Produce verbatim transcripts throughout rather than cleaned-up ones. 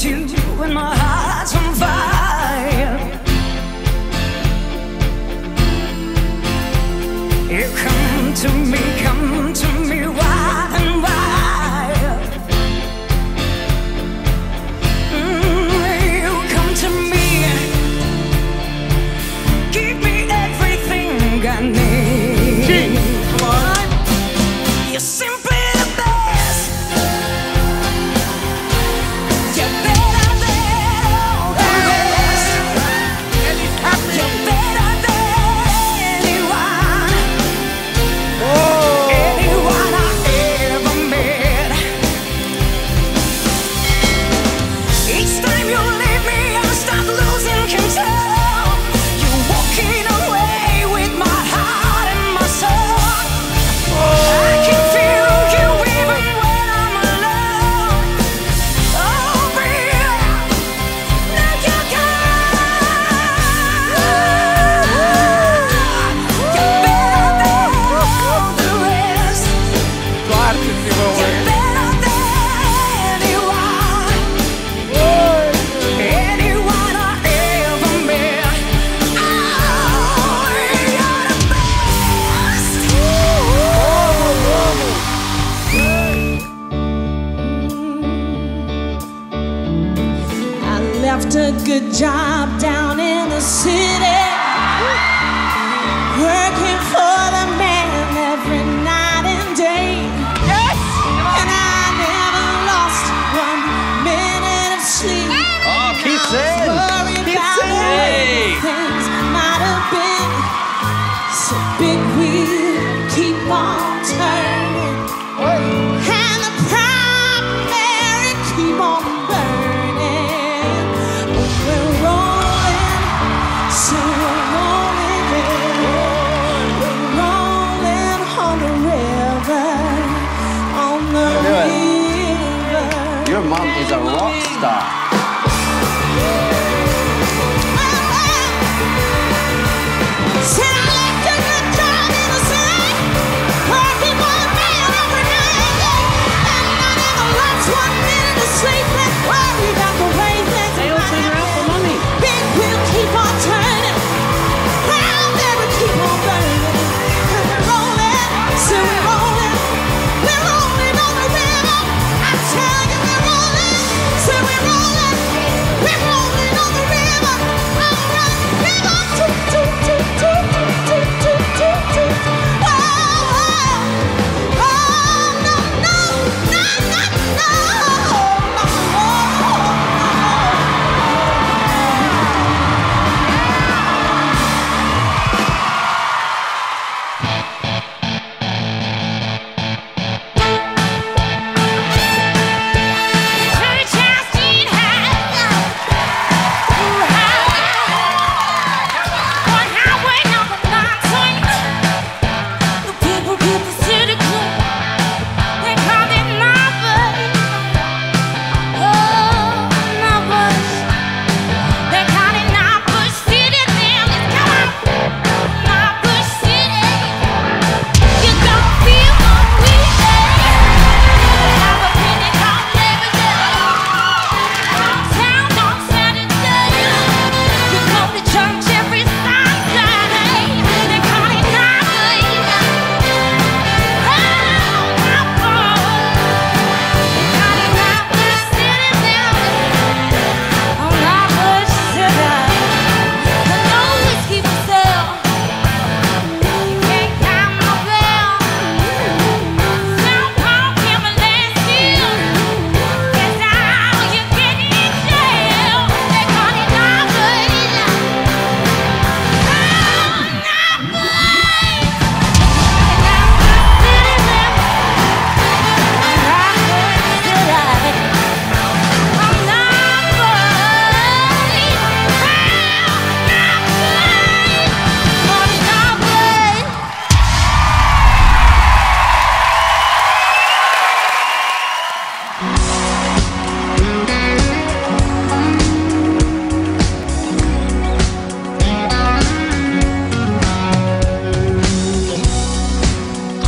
you when my heart's on fire. You come to me, come to me wide and wide. Mm, you come to me, give me everything I need. King, come on. You're simply the best. You're better than all the rest. You're better than anyone, anyone I ever met. Each time you leave me, I start losing control. You're walking away with my heart and my soul. I can feel you even when I'm alone. Oh, baby, now you're gone. You're better than all the rest. Clarkson si You're govori. better than anyone, anyone I ever met. Oh, you're the best. I left a good job down in the city, working for the man every night and day. And I never lost one minute of sleep. Oh, keep saying. Worried Keep about the way saying. things might have been. So big wheel, keep on turning, and the primary keep on burning. But we're rolling, so we're rolling, yeah. We're rolling on the river, on the Do it. river. Your mom is a rock star. Said I left a good job in the city, working for the man every night, yeah. And I never lost one minute of sleep. Let's worry about the way things might have been. Big wheel keep on turning, proud never keep on burning. And we're rolling, so we're rolling, we're rolling on the river. I tell you we're rolling, so we're rolling, we're rolling on the river. On the river, toot, toot, toot, toot, toot, toot, toot, toot. Oh, oh, oh, no, no, no, no, no,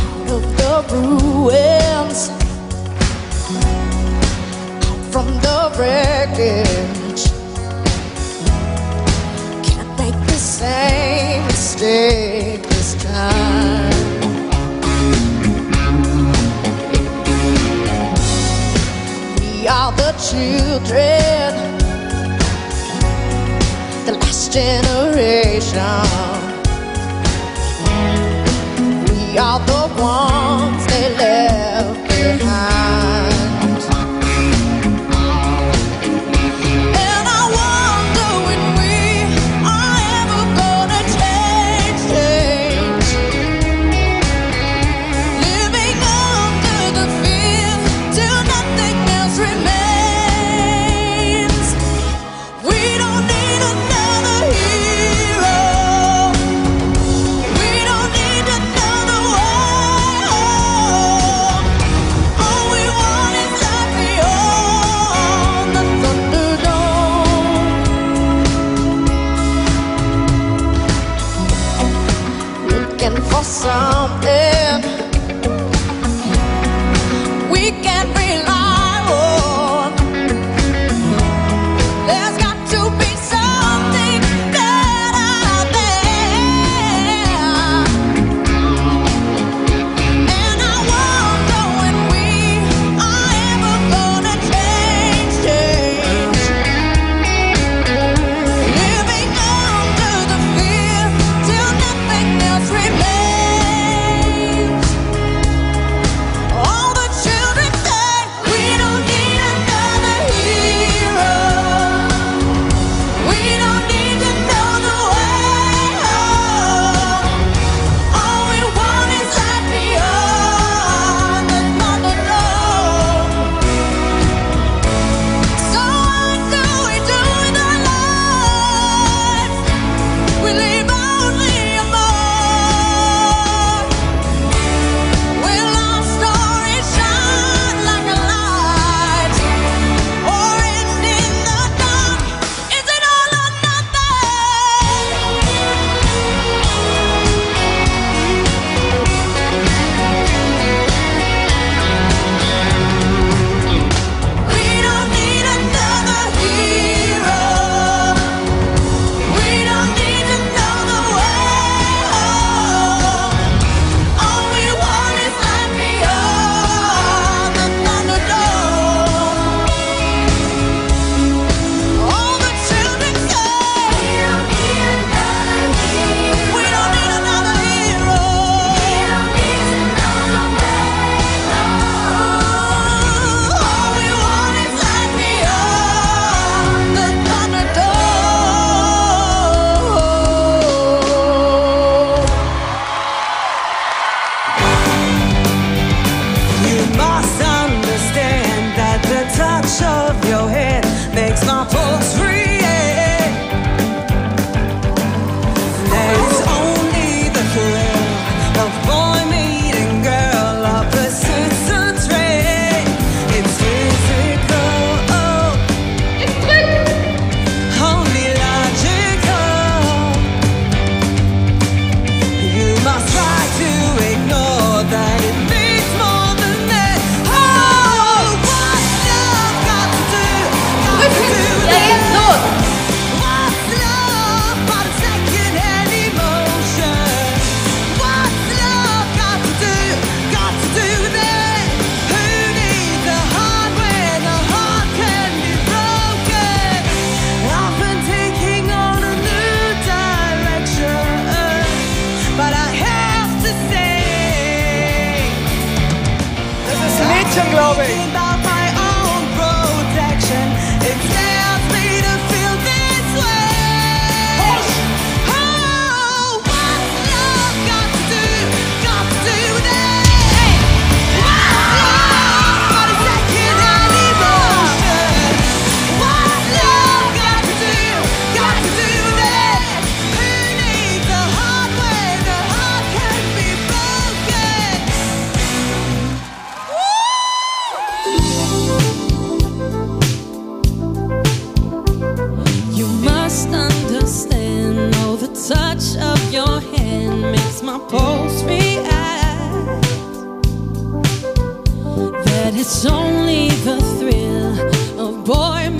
ruins, out from the wreckage. Can't make the same mistake this time. We are the children, the last generation. We are the ones they left behind. And I wonder when we are ever gonna change, change. Living under the fear till nothing else remains. We don't need another hero. We don't need another way home. All we want is life beyond the Thunderdome. Looking for something we can rely on. There's got to be something better out there. And I wonder when we are ever gonna change, change. Living under the fear till nothing else remains. All the children say we don't need another hero. We don't need to know the way home. All we want is life beyond the Thunderdome. So what do we do with our lives? We leave only a mark. Will our story shine like a light, or end in the dark? Is it all or nothing? We don't need another hero. We don't need to know the way home. All we want is life beyond the Thunderdome. All the children say we don't need another hero. We don't need another hero. We don't need to know the way home. All we want is life beyond the Thunderdome. You must understand that the touch of your hand makes my pulse react. That it's only the thrill of boy meeting girl, opposites attract. It's physical, only logical. You must try to ignore that it means more than that. Oh, what's love got to do? Got to do that. What's love but a second-hand emotion? What's love got to do? Got to do that. Who needs a heart when a heart can be broken? I've been taking on a new direction, but I have to say, Das ist ein Mädchen, glaube ich. thinking about my own protection, it scares me to feel this way. Oh, what's love got to do? Got to do that. What's love but a second-hand emotion? What's love got to do? Got to do that. Who needs a heart when a heart can be broken? You must understand, oh, the touch of your hand makes my pulse react. That it's only the thrill of boy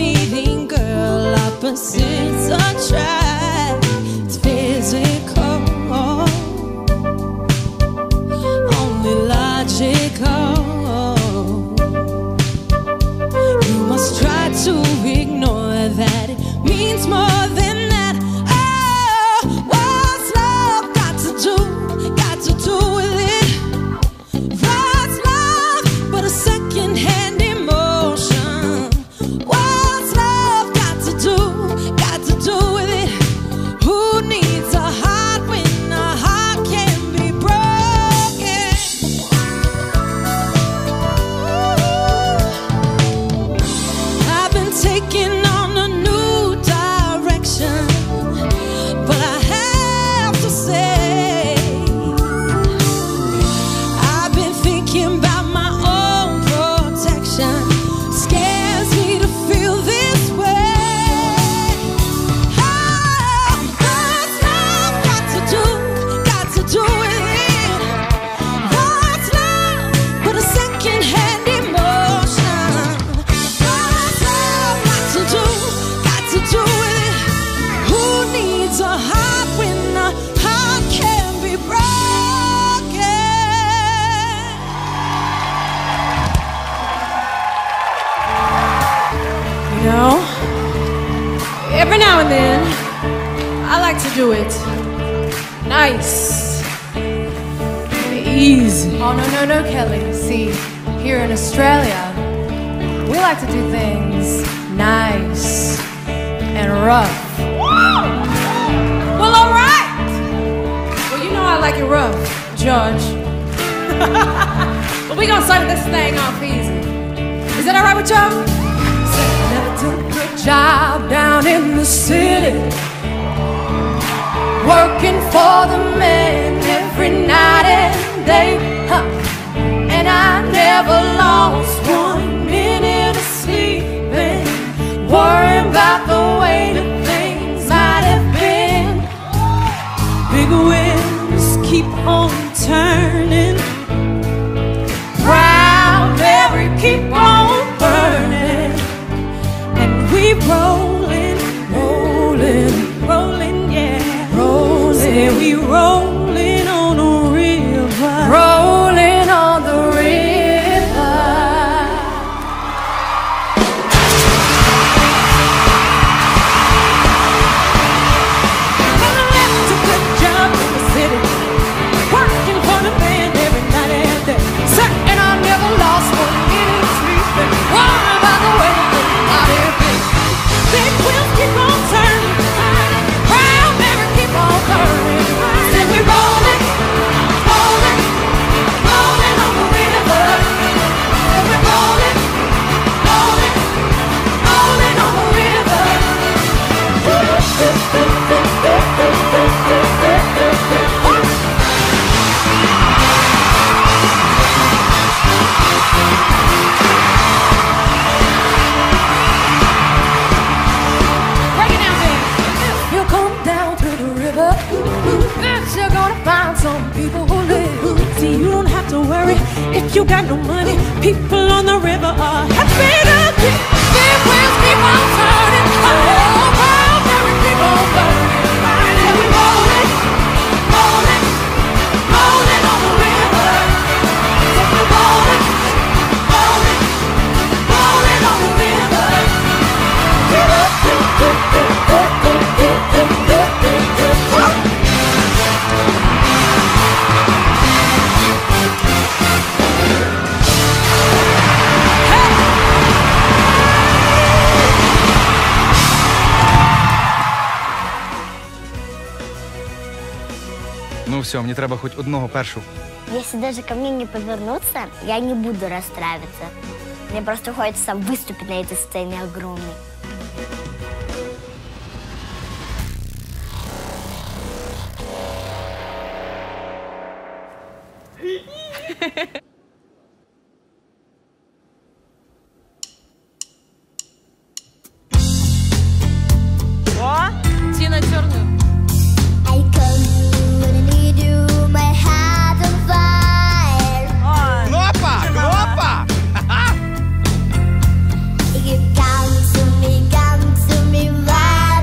it's a trap. It's physical, only logical. You must try to ignore that. It means more than that. Oh, what's love got to do? Got to do with it? What's love but a second-hand emotion? What's love got to do? Got to do with it? Who needs a heart when a heart can be broken? I've been taking on a new direction, but I have to say, I've been thinking about my own protection. Scares me to feel this way. Oh, what's love got to do? Got to do with it? What's love but a second-hand emotion? What's love got to do? Got to do with it? Who needs a heart when a heart can be broken? You know, every now and then, I like to do it nice and easy. Oh, no, no, no, Kelly. See, here in Australia, we like to do things nice and rough. Well, all right. Well, you know I like it rough, George. But we gonna start this thing off easy. Is that all right with y'all? Never took a job down in the city, working for the man every night and day, huh. And I never lost one minute of sleeping, worrying about the way that things might have been. Big winds keep on turning, proud Mary keep on burning, and we rolling, rolling, rolling, yeah, rolling. Say we rolling on a river, rolling on the river. Well, I left a good job in the city, working for the man every night and day. Certain I never lost one minute of sleep, and worried about the way that I have been. Big wheels keep on turning, proud Mary keep on burning. Then we rolling, rolling, rolling on the river. Then we rolling, rolling, rolling on the river. Break it down, baby. If you come down to the river, bet you're gonna find some people who live. See, you don't have to worry if you got no money. People on the river are happy to be. Big wheels keep on turning, oh, proud Mary keep on burning. And we rolling, rolling, rolling on the river. So we rolling, rolling, rolling on the river. Ну все, мені треба хоч одного першу. Если даже ко мне не повернуться, я не буду расстраиваться. Мне просто хочется выступить на этой сцене огромной. О, Тина Тернер. I come when I need you, my heart on fire. Опа! Опа! You come to me, come to me, right?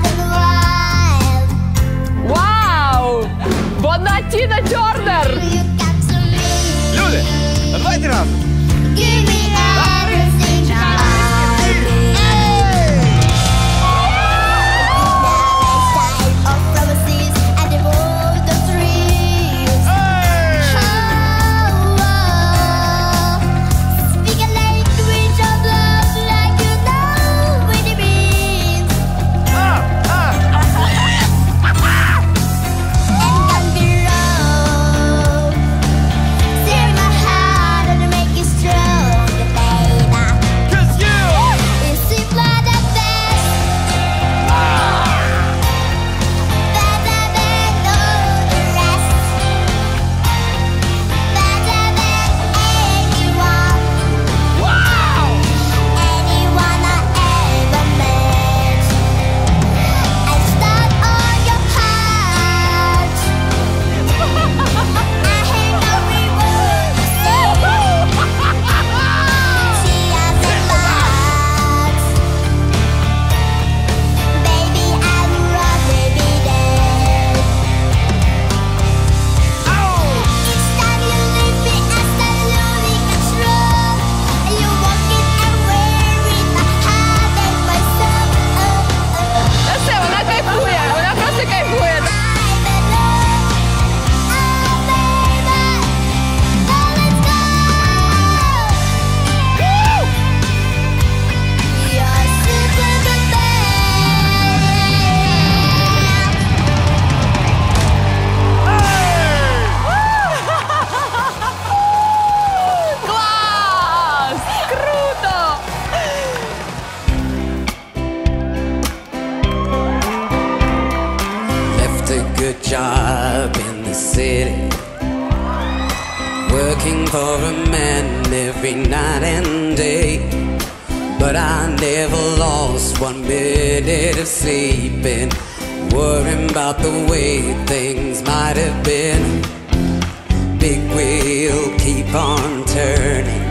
working for a man every night and day. But I never lost one minute of sleeping, worrying about the way things might have been. Big wheel keep on turning,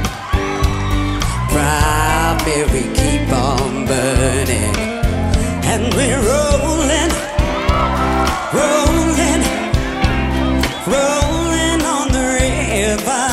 proud Mary keep on burning, and we're rolling, rolling, rolling on the river.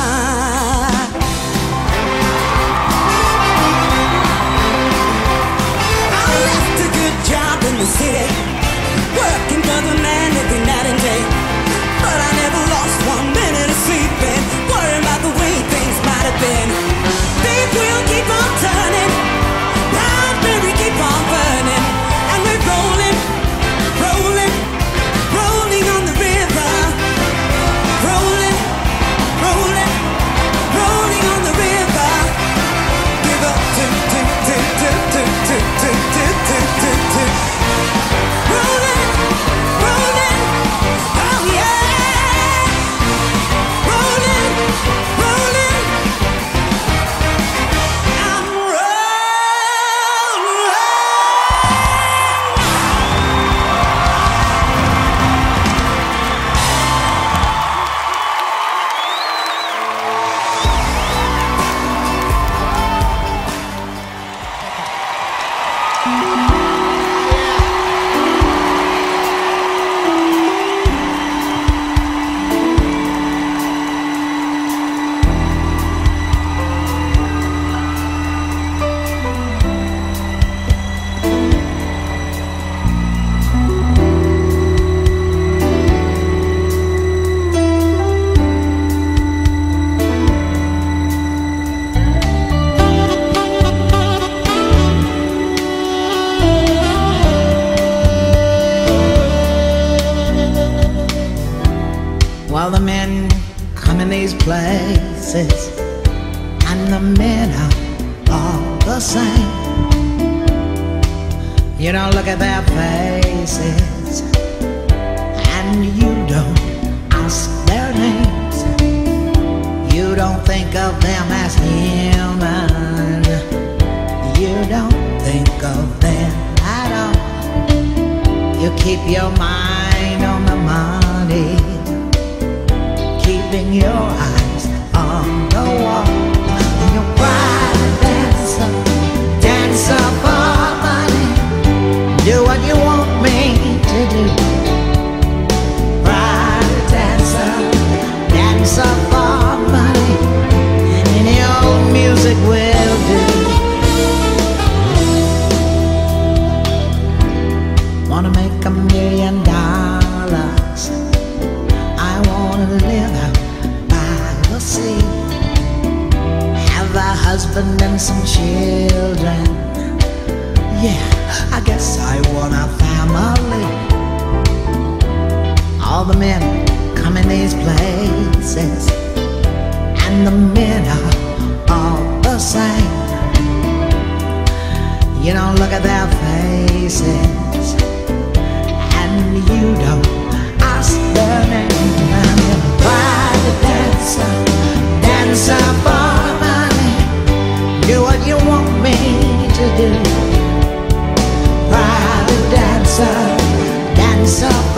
I left a good job in the city, working for the man every night and day. But I never lost one minute of sleeping, worrying about the way things might have been. Big wheel keep on turning, proud Mary keep on burning, and we're rolling, rolling, rolling on the river. Rolling, rolling, rolling on the river. Give up to, to, to, to, to, to, to, to, to, to, to. Rolling, rolling, oh yeah. Rolling, rolling, I'm rolling. While the men come in these places, and the men are all the same. You don't look at their faces, and you don't ask their names. You don't think of them as human. You don't think of them at all. You keep your mind on the money, keeping your eyes on the wall. And you're private dancer, dancer for money. Do what you want me to do. Private dancer, dancer for money. And any old music will do. Wanna make a million dollars, I wanna live out by the sea, have a husband and some children. Yeah, I guess I want a family. All the men come in these places, and the men are all the same. You don't look at their faces, and you don't ask their name. I'm a private dancer, dancer for money. Do what you want me to do. Private dancer, dancer